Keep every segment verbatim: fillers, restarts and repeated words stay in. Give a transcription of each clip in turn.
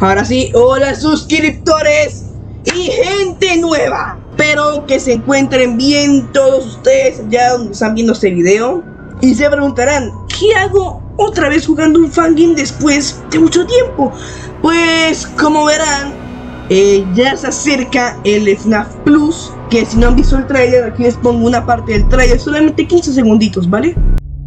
Ahora sí, hola suscriptores y gente nueva. Espero que se encuentren bien todos ustedes ya donde están viendo este video. Y se preguntarán, ¿qué hago otra vez jugando un fangame después de mucho tiempo? Pues como verán, eh, ya se acerca el F NAF Plus. Que si no han visto el trailer, aquí les pongo una parte del trailer, solamente quince segunditos, ¿vale?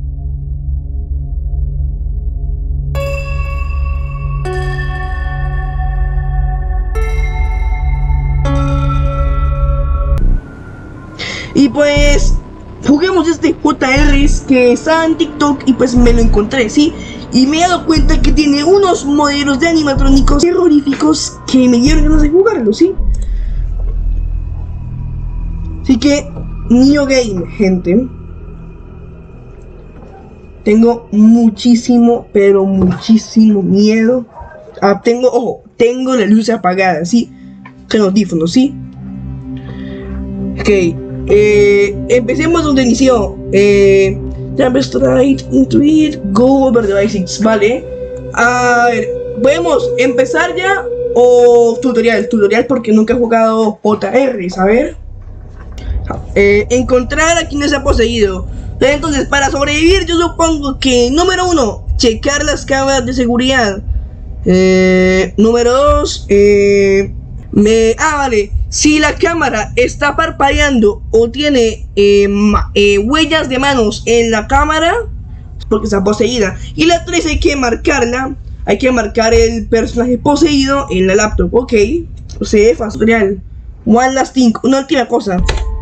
Y pues juguemos este J R que está en TikTok y pues me lo encontré, ¿sí? Y me he dado cuenta que tiene unos modelos de animatrónicos terroríficos que me dieron ganas de jugarlo, ¿sí? Así que, Neo Game, gente. Tengo muchísimo, pero muchísimo miedo. Ah, tengo, ojo, tengo la luz apagada, ¿sí? Tengo audífonos, ¿sí? Ok. Eh, empecemos donde inició. Eh, jump straight into it, go over the basics, ¿vale? A ver, ¿podemos empezar ya o tutorial? Tutorial porque nunca he jugado J R, a ver. Eh, encontrar a quien se ha poseído. Entonces, para sobrevivir, yo supongo que número uno, checar las cámaras de seguridad. Eh, número dos, eh, me, ah, vale. Si la cámara está parpadeando o tiene eh, eh, huellas de manos en la cámara, porque está poseída. Y la tres hay que marcarla. Hay que marcar el personaje poseído en la laptop. Ok. O sea, fácil, real. One last thing. Una última cosa.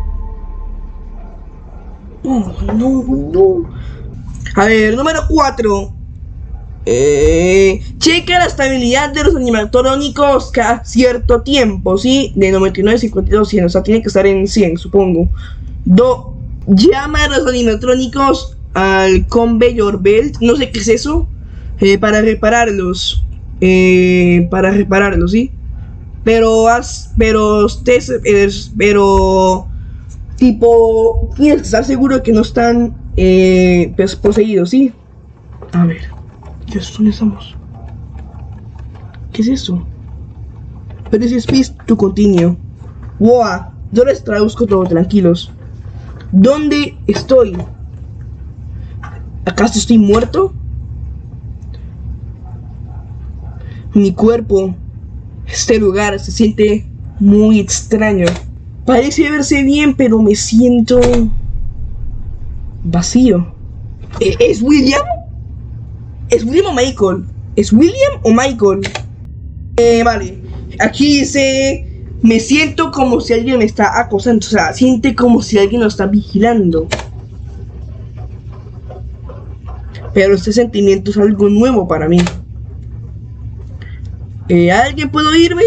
No, no, no. A ver, número cuatro. Eh, checa la estabilidad de los animatrónicos cada cierto tiempo, ¿sí? De noventa y nueve, cincuenta y dos, cien, o sea, tiene que estar en cien, supongo. Do, llama a los animatrónicos al conveyor belt, no sé qué es eso, eh, para repararlos, eh, para repararlos, ¿sí? Pero, haz, pero, ustedes, eh, pero, tipo, tienes que estar seguro de que no están, eh, pues, poseídos, ¿sí? A ver. Dios, ¿dónde estamos? ¿Qué es eso? Pero es space to continue. Wow, yo les traduzco todo, tranquilos. ¿Dónde estoy? ¿Acaso estoy muerto? Mi cuerpo, este lugar se siente muy extraño. Parece verse bien, pero me siento vacío. ¿Es William? ¿Es William o Michael? ¿Es William o Michael? Eh, vale. Aquí dice... Me siento como si alguien me está acosando. O sea, siente como si alguien lo está vigilando. Pero este sentimiento es algo nuevo para mí. Eh, ¿Alguien puede oírme?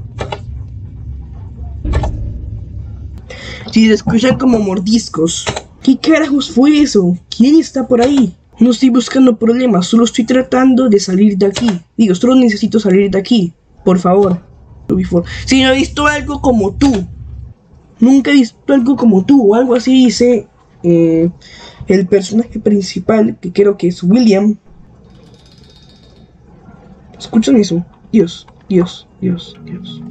Si se escuchan como mordiscos. ¿Qué carajos fue eso? ¿Quién está por ahí? No estoy buscando problemas, solo estoy tratando de salir de aquí. Digo, solo necesito salir de aquí, por favor. Si no he visto algo como tú, nunca he visto algo como tú, o algo así dice eh, el personaje principal, que creo que es William. ¿Escuchan eso? Dios, Dios, Dios, Dios.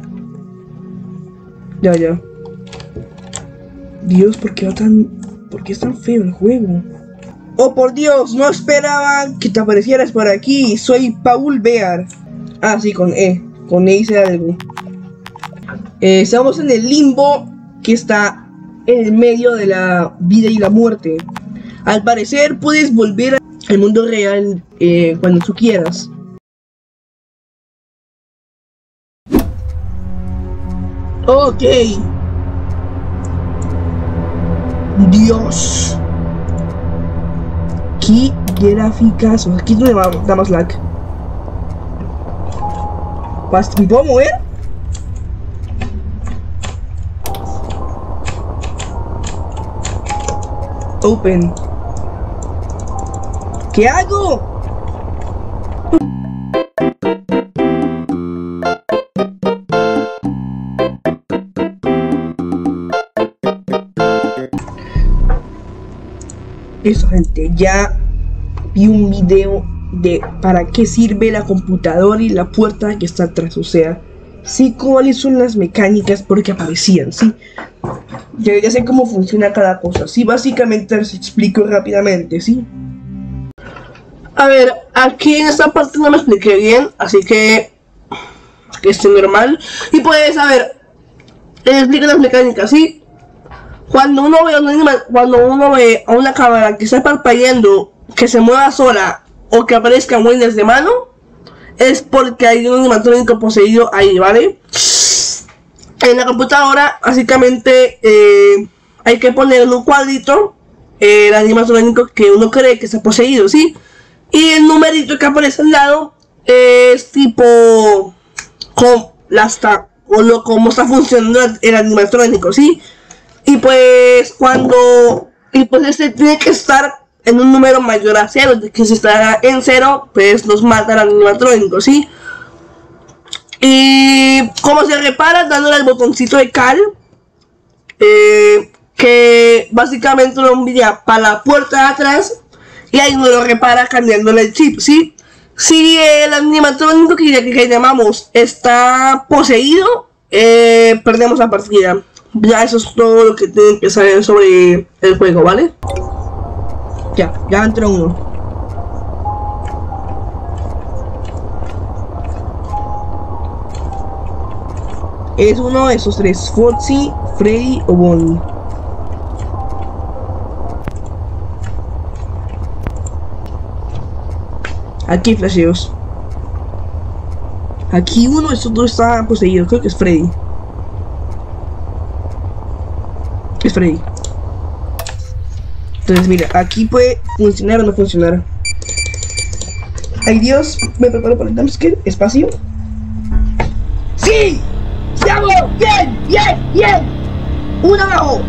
Ya, ya. Dios, ¿por qué va tan... ¿Por qué es tan feo el juego? Oh, por Dios, no esperaba que te aparecieras por aquí. Soy Paul Bear. Ah, sí, con E. Con E hice algo. Eh, estamos en el limbo que está en el medio de la vida y la muerte. Al parecer, puedes volver al mundo real eh, cuando tú quieras. Ok. Dios. Qué gráficas. Aquí es donde da más lag. ¿Me puedo mover? Open. ¿Qué hago? Eso, gente, ya vi un video de para qué sirve la computadora y la puerta que está atrás, o sea, sí cuáles son las mecánicas porque aparecían, sí. Ya, ya sé cómo funciona cada cosa, sí, básicamente les explico rápidamente, sí. A ver, aquí en esta parte no me expliqué bien, así que que esté normal. Y pues, a ver, les explico las mecánicas, ¿sí? Cuando uno ve a un animal, cuando uno ve a una cámara que está parpadeando, que se mueva sola o que aparezcan huellas de mano, es porque hay un animatrónico poseído ahí, ¿vale? En la computadora, básicamente, eh, hay que poner en un cuadrito eh, el animatrónico que uno cree que está poseído, ¿sí? Y el numerito que aparece al lado es tipo como, la está, o lo, cómo está funcionando el animatrónico, ¿sí? Y pues cuando, y pues este tiene que estar en un número mayor a cero, que si está en cero, pues nos mata el animatrónico, ¿sí? Y cómo se repara, dándole al botoncito de cal, eh, que básicamente lo envía para la puerta de atrás, y ahí uno lo repara cambiándole el chip, ¿sí? Si el animatrónico que, que, que llamamos está poseído, eh, perdemos la partida. Ya eso es todo lo que tienen que saber sobre el juego, ¿vale? Ya, ya entró uno. Es uno de esos tres, Foxy, Freddy o Bonnie. Aquí hay flasheos. Aquí uno de estos dos está poseído, creo que es Freddy. Es Freddy. Entonces mira, aquí puede funcionar o no funcionar. Ay Dios, me preparo para el jumpscare, espacio. ¡Sí! ¡Se hago! ¡Bien! ¡Bien! ¡Bien! ¡Uno abajo!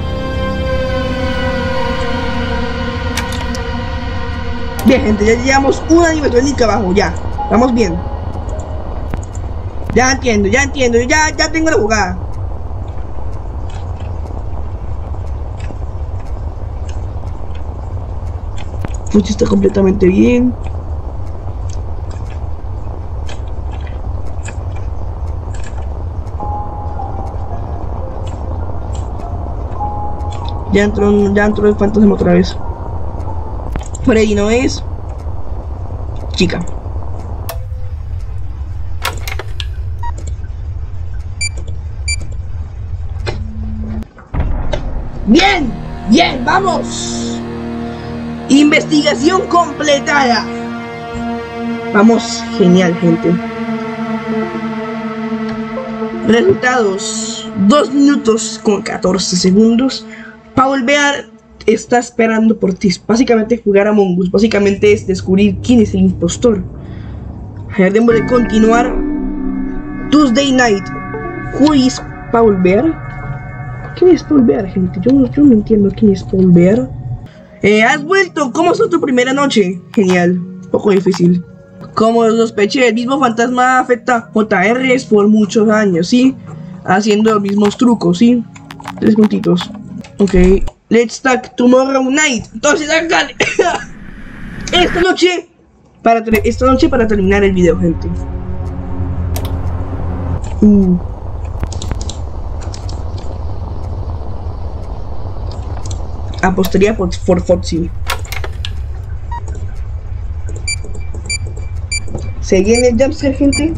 Bien gente, ya llevamos una animatrónica abajo, ya. Vamos bien. Ya entiendo, ya entiendo, ya, ya tengo la jugada. Fuchi está completamente bien. Ya entró, ya entró el fantasma otra vez. Freddy no es. Chica. Bien, bien, vamos. Investigación completada. Vamos, genial, gente. Resultados: dos minutos con catorce segundos. Paul Bear está esperando por ti. Básicamente jugar a Among Us. Básicamente es descubrir quién es el impostor. Debemos de continuar. Tuesday Night. Who is Paul Bear? ¿Quién es Paul Bear, gente? Yo, yo no entiendo quién es Paul Bear. Eh, ¿Has vuelto? ¿Cómo fue tu primera noche? Genial. Poco difícil. Como sospeché, el mismo fantasma afecta a J R por muchos años, ¿sí? Haciendo los mismos trucos, ¿sí? Tres puntitos. Ok. Let's talk tomorrow night. Entonces, hágale. Esta noche, para esta noche para terminar el video, gente. Uh. Apostaría por, por Foxy. ¿Se viene el jumpscare, gente?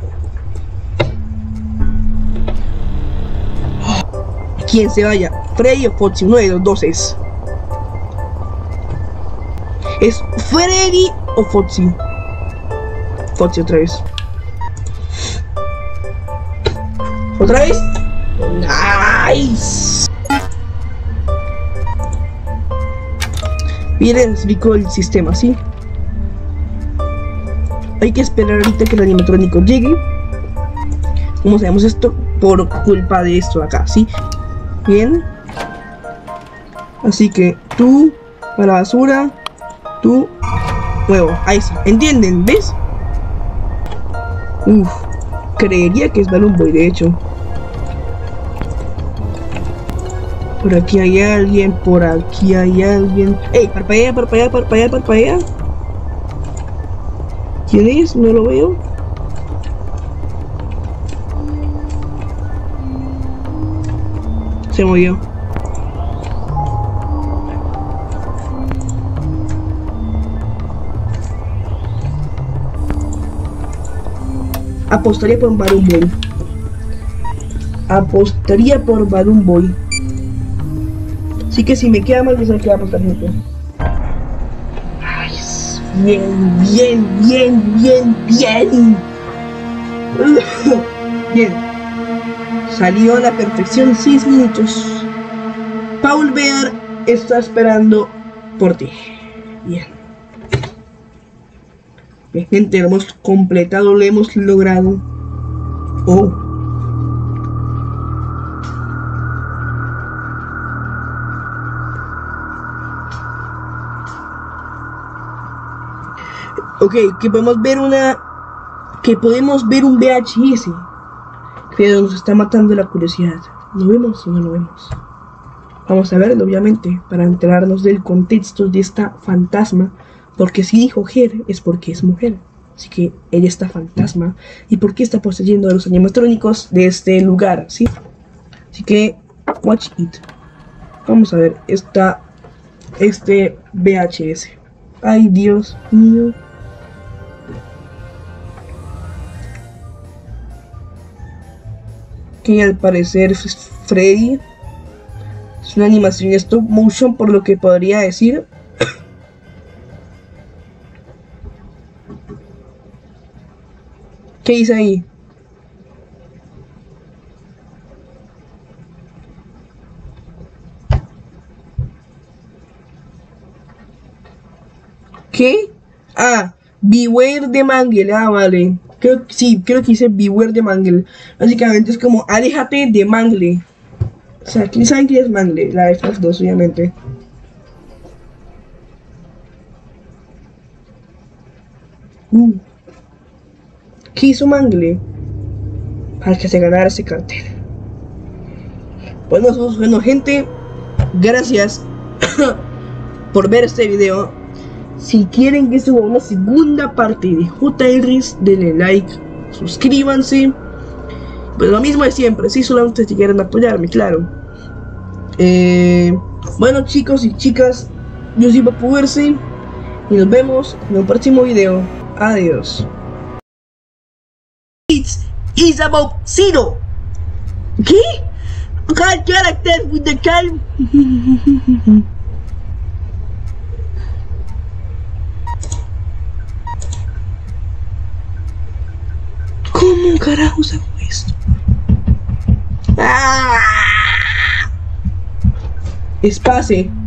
Quien se vaya, Freddy o Foxy, uno de los dos es. ¿Es Freddy o Foxy? Foxy otra vez. ¿Otra vez? ¡Nice! Bien, explico el sistema, ¿sí? Hay que esperar ahorita que el animatrónico llegue. Como sabemos esto por culpa de esto de acá, ¿sí? Bien. Así que tú para la basura, tú nuevo, ahí está. ¿Entienden? ¿Ves? Uf, creería que es Balloon Boy, de hecho. Por aquí hay alguien, por aquí hay alguien. ¡Ey! Parpadea, parpadea, parpadea, parpadea. ¿Quién es? No lo veo. Se movió. Apostaría por Balloon Boy. Apostaría por Balloon Boy. Así que si me queda mal, que se me queda apostar, gente. Ay, bien, bien, bien, bien, bien. Bien. Salió a la perfección seis minutos. Paul Bear está esperando por ti. Bien. Bien, gente, lo hemos completado, lo hemos logrado. Oh. Ok, que podemos ver una... Que podemos ver un V H S. Pero nos está matando la curiosidad. ¿Lo vemos o no lo vemos? Vamos a verlo, obviamente, para enterarnos del contexto de esta fantasma. Porque si dijo Her, es porque es mujer. Así que ella está fantasma. ¿Y por qué está poseyendo a los animatrónicos de este lugar? ¿Sí? Así que, watch it. Vamos a ver esta, este V H S. Ay, Dios mío. Que al parecer es Freddy. Es una animación stop motion, por lo que podría decir. ¿Qué dice ahí? ¿Qué? Ah, Beware the Mangle. Ah, vale. Creo que sí, creo que dice Beware the Mangle. Básicamente es como aléjate de Mangle. O sea, ¿quién sabe quién es Mangle? La de F dos, obviamente. Uh. ¿Qué hizo Mangle? Para que se ganara ese cartel. Bueno, bueno, gente, gracias por ver este video. Si quieren que suba una segunda parte de J R's, denle like, suscríbanse. Pues lo mismo de siempre, si solamente si quieren apoyarme, claro. Eh, bueno, chicos y chicas, yo soy Papuverse y nos vemos en un próximo video. Adiós. It's is about zero. ¿Qué? Can't character with the calm. ¿Cómo carajos hago esto? ¡Ah! Espace.